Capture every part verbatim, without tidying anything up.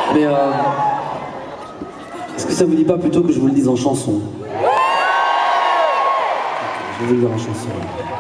Mais euh, est-ce que ça vous dit pas plutôt que je vous le dise en chanson? Je vais vous le dire en chanson.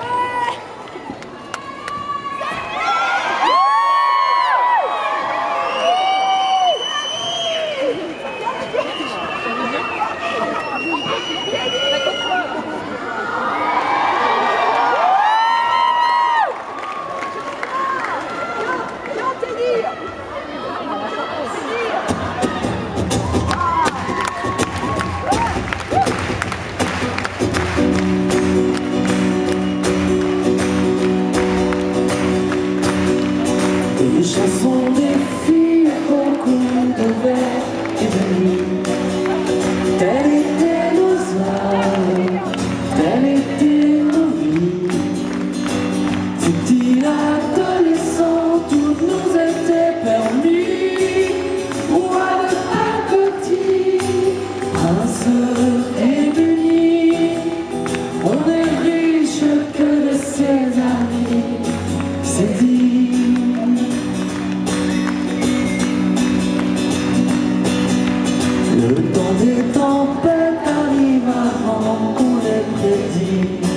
Des chansons, des filles, beaucoup de verres et de nuit. Tels étaient nos âmes, telles étaient nos vies. C'était adolescent, tout nous était permis. Roi de un petit prince démuni. On est riche que de ses amis, c'est dit. Le temps des tempêtes arrive avant qu'on l'ait prédit.